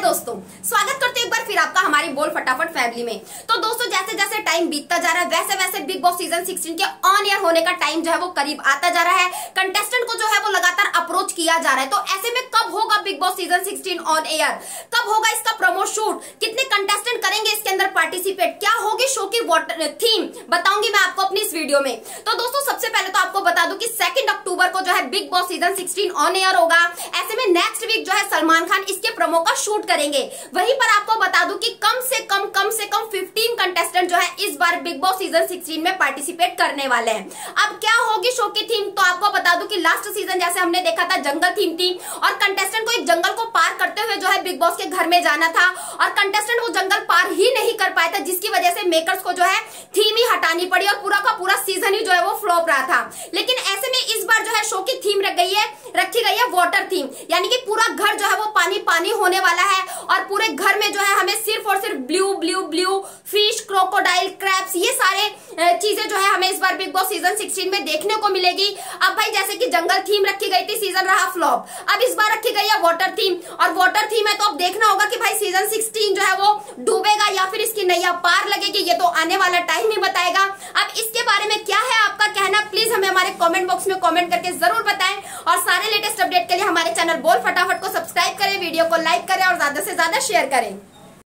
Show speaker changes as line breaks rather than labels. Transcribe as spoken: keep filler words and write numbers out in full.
दोस्तों, स्वागत करते हैं एक बार फिर आपका हमारी बोल फटाफट फैमिली में। तो दोस्तों, जैसे जैसे टाइम बीतता जा रहा है वैसे वैसे बिग बॉस सीजन सोलह के ऑन एयर होने का टाइम जो है वो करीब आता जा रहा है। कंटेस्टेंट को जो है वो लगातार अप्रोच किया जा रहा है। तो ऐसे में कब होगा बिग बॉस सीजन सोलह ऑन एयर, कब होगा इसका प्रोमो शूट, कितने कंटेस्टेंट करेंगे इसके अंदर पार्टिसिपेट, क्या होगी शो की थीम, बताऊंगी मैं आपको अपनी इस वीडियो में। तो दोस्तों, सबसे पहले तो आपको बता दूं कि सेकंड अक्टूबर को जो है बिग बॉस सीजन सोलह ऑन एयर होगा। ऐसे में नेक्स्ट वीक जो है सलमान खान इसके प्रोमो का शूट करेंगे। वहीं पर आपको बता दूं कि कम से कम कम से कम पंद्रह कंटेस्टेंट जो है इस बार बिग बॉस सीजन सोलह में पार्टिसिपेट करने वाले हैं। अब क्या होगी शो की थीम, तो आपको बता दूं कि लास्ट सीजन जैसे हमने देखा था जंगल थीम थी और कंटेस्टेंट को एक जंगल को पार करते हुए जो है बिग बॉस के घर में जाना था और कंटेस्टेंट वो जंगल पार ही नहीं कर पाया था, जिसकी वजह से मेकर्स को जो है थीम ही हटानी पड़ी और पूरा का पूरा सीजन ही जो है वो फ्लॉप रहा था। लेकिन ऐसे में इस बार जो है शो की थीम रख गई है रखी गई है वाटर थीम, यानी कि पूरा घर जो है वो पानी पानी होने वाला है और पूरे घर में जो है हमें सिर्फ और सिर्फ blue blue blue fish, crocodile, crabs, ये सारे चीजें जो है हमें इस बार बिग बॉस सीजन सोलह में देखने को मिलेगी। अब भाई जैसे कि जंगल थीम रखी गई थी, सीजन रहा फ्लॉप, अब इस बार रखी गई है वाटर थीम और वाटर थीम है तो अब देखना होगा कि भाई सीजन सोलह जो है वो डूबेगा या फिर इसकी नैया पार लगेगी, ये तो आने वाला टाइम ही बताएगा। अब इसके बारे में क्या है आपका कहना, प्लीज हमें हमारे कमेंट बॉक्स में कमेंट करके जरूर बताएं और सारे लेटेस्ट अपडेट के लिए हमारे चैनल बोल फटाफट को सब्सक्राइब करें, वीडियो को लाइक करें और ज्यादा से ज्यादा शेयर करें।